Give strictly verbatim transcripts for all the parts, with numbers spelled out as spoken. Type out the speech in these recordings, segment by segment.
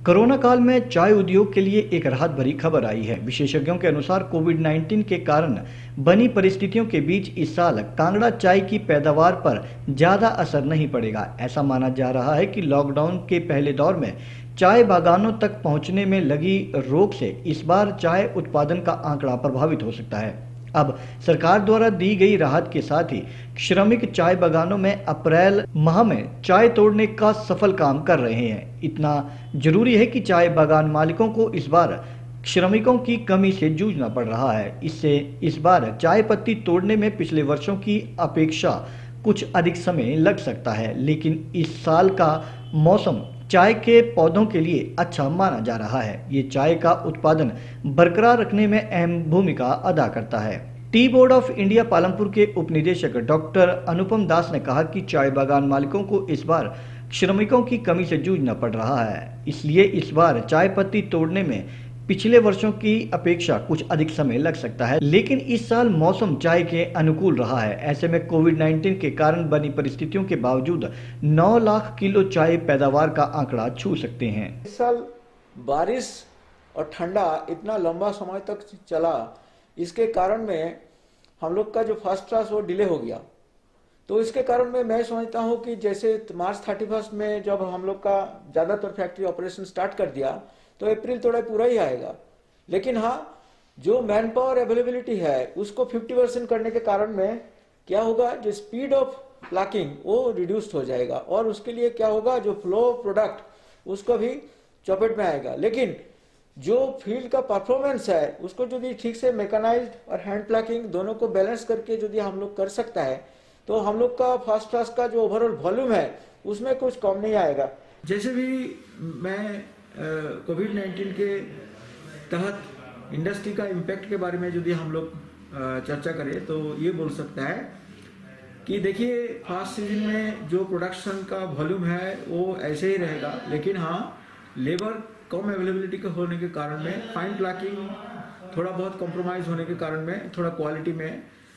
Corona काल में चाय उद्योग के लिए एक राहत भरी खबर आई है। विशेषज्ञों के अनुसार कोविड उन्नीस के कारण बनी परिस्थितियों के बीच इस साल कांगड़ा चाय की पैदावार पर ज्यादा असर नहीं पड़ेगा। ऐसा माना जा रहा है कि लॉकडाउन के पहले दौर में चाय बागानों तक पहुंचने में लगी रोक से इस बार चाय उत्पादन का आंकड़ा प्रभावित हो सकता है। अब सरकार द्वारा दी गई राहत के साथ ही श्रमिक चाय बागानों में अप्रैल माह में चाय तोड़ने का सफल काम कर रहे हैं। इतना जरूरी है कि चाय बागान मालिकों को इस बार श्रमिकों की कमी से जूझना पड़ रहा है। इससे इस बार चाय पत्ती तोड़ने में पिछले वर्षों की अपेक्षा कुछ अधिक समय लग सकता है, लेकिन इस साल का मौसम चाय के पौधों के लिए अच्छा माना जा रहा है। ये चाय का उत्पादन बरकरार रखने में अहम भूमिका अदा करता है। Tea board of India Palampur के उप निदेशक डॉक्टर अनुपम दास ने कहा कि चाय बागान मालिकों को इस बार श्रमिकों की कमी से जूझना पड़ रहा है, इसलिए इस बार चाय पत्ती तोड़ने में पिछले वर्षों की अपेक्षा कुछ अधिक समय लग सकता है, लेकिन इस साल मौसम चाय के अनुकूल रहा है। ऐसे में कोविड उन्नीस के कारण बनी परिस्थितियों के बावजूद नौ लाख किलो चाय पैदावार का आंकड़ा छू सकते हैं। इस साल बारिश और ठंडा इतना लंबा समय तक चला, इसके कारण में हम लोग का जो फर्स्ट क्लास वो डिले हो गया। तो इसके कारण में मैं समझता हूँ कि जैसे मार्च थर्टी फर्स्ट में जब हम लोग का ज़्यादातर फैक्ट्री ऑपरेशन स्टार्ट कर दिया तो अप्रैल थोड़ा पूरा ही आएगा, लेकिन हाँ जो मैन पावर अवेलेबिलिटी है उसको फिफ्टी परसेंट करने के कारण में क्या होगा, जो स्पीड ऑफ प्लाकिंग वो रिड्यूस्ड हो जाएगा और उसके लिए क्या होगा, जो फ्लो प्रोडक्ट उसको भी चौपेट में आएगा। लेकिन जो फील्ड का परफॉर्मेंस है उसको यदि ठीक से मैकेनाइज्ड और हैंड प्लाकिंग दोनों को बैलेंस करके यदि हम लोग कर सकता है तो हम लोग का फर्स्ट क्लास का जो ओवरऑल वॉल्यूम है उसमें कुछ कम नहीं आएगा। जैसे भी मैं कोविड नाइन्टीन के तहत इंडस्ट्री का इम्पैक्ट के बारे में यदि हम लोग चर्चा करें तो ये बोल सकता है कि देखिए फर्स्ट सीजन में जो प्रोडक्शन का वॉल्यूम है वो ऐसे ही रहेगा, लेकिन हाँ लेबर कम अवेलेबिलिटी के होने के कारण में फाइन प्लाकिंग थोड़ा बहुत कॉम्प्रोमाइज होने के कारण में थोड़ा क्वालिटी में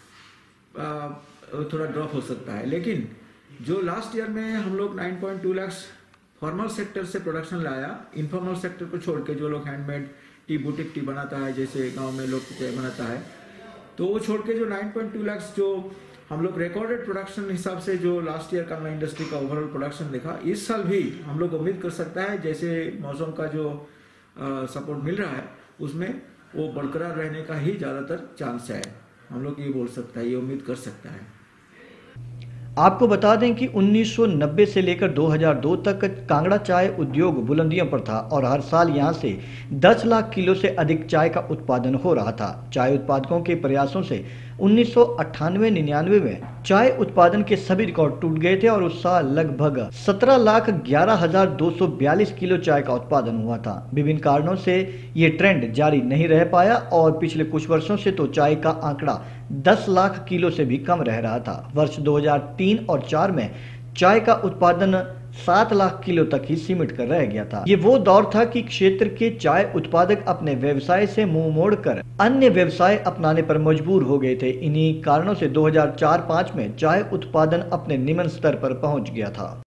आ, थोड़ा ड्रॉप हो सकता है। लेकिन जो लास्ट ईयर में हम लोग nine point two lakh formal sector से प्रोडक्शन लाया, इनफॉर्मल सेक्टर को छोड़ के जो लोग हैंडमेड टी बुटीक टी बनाता है, जैसे गांव में लोग चाय बनाता है, तो वो छोड़ के जो नाइन पॉइंट टू लाख जो हम लोग रिकॉर्डेड प्रोडक्शन हिसाब से जो लास्ट ईयर कांगड़ा इंडस्ट्री का ओवरऑल प्रोडक्शन देखा, इस साल भी हम लोग उम्मीद कर सकता है जैसे मौसम का जो सपोर्ट मिल रहा है उसमें वो बरकरार रहने का ही ज़्यादातर चांस है। हम लोग ये बोल सकता है, ये उम्मीद कर सकता है। आपको बता दें कि उन्नीस सौ नब्बे से लेकर दो हज़ार दो तक कांगड़ा चाय उद्योग बुलंदियों पर था और हर साल यहां से दस लाख किलो से अधिक चाय का उत्पादन हो रहा था। चाय उत्पादकों के प्रयासों से उन्नीस सौ अट्ठानवे निन्यानवे में चाय उत्पादन के सभी रिकॉर्ड टूट गए थे और उस साल लगभग सत्रह लाख ग्यारह हजार दो सौ बयालीस किलो चाय का उत्पादन हुआ था। विभिन्न कारणों से ये ट्रेंड जारी नहीं रह पाया और पिछले कुछ वर्षों से तो चाय का आंकड़ा दस लाख किलो से भी कम रह रहा था। वर्ष दो हज़ार तीन और चार में चाय का उत्पादन सात लाख किलो तक ही सीमित कर रह गया था। ये वो दौर था कि क्षेत्र के चाय उत्पादक अपने व्यवसाय से मुंह मोड़कर अन्य व्यवसाय अपनाने पर मजबूर हो गए थे। इन्हीं कारणों से दो हज़ार चार पाँच में चाय उत्पादन अपने निम्न स्तर पर पहुंच गया था।